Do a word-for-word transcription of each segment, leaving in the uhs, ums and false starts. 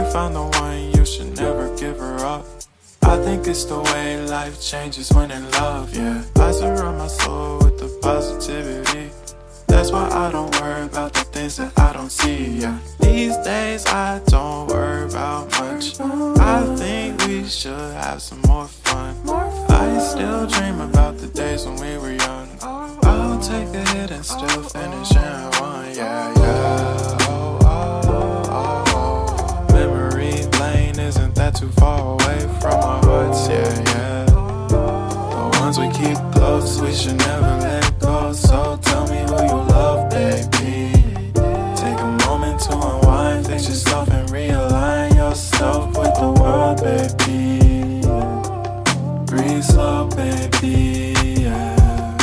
found the one, you should never give her up. I think it's the way life changes when in love, yeah. I surround my soul with the positivity. That's why I don't worry about the things that I don't see, yeah. These days I don't worry about much. I think we should have some more fun. I still dream about the days when we were young. I'll take a hit and still finish in one, yeah, yeah. Oh, oh, oh, oh. Memory lane, isn't that too far away from our hearts, yeah, yeah. The ones we keep close, we should never let go. So tell me who you love, baby. Take a moment to unwind, fix yourself and realign yourself with the world, baby. Breathe slow, baby, yeah.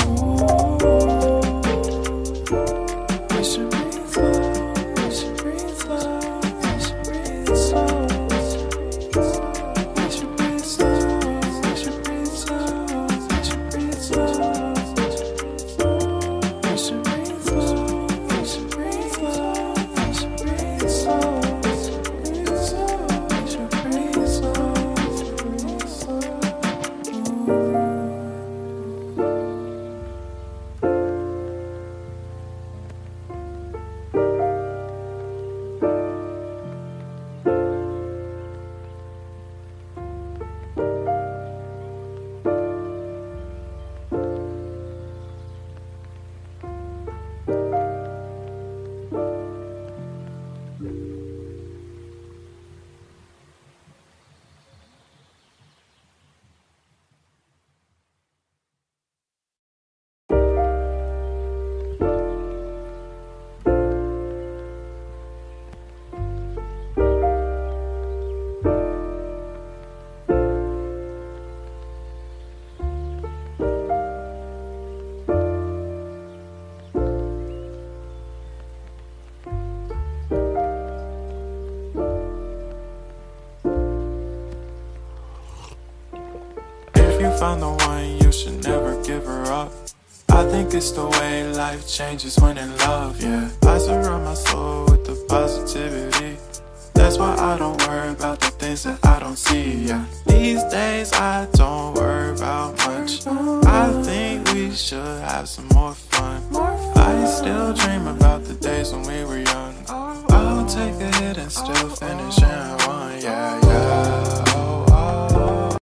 We should breathe slow, we should breathe slow, we should breathe slow. We should breathe slow, we should breathe slow, we should breathe slow. We should breathe slow, we should breathe slow, we should breathe slow. We should breathe slow, breathe slow. If you found the one, you should never give her up. I think it's the way life changes when in love, yeah. I surround my soul with the positivity. That's why I don't worry about the things that I don't see, yeah. These days I don't worry about much. I think we should have some more fun. I still dream about the days when we were young. I'll take a hit and still finish in one, yeah, yeah.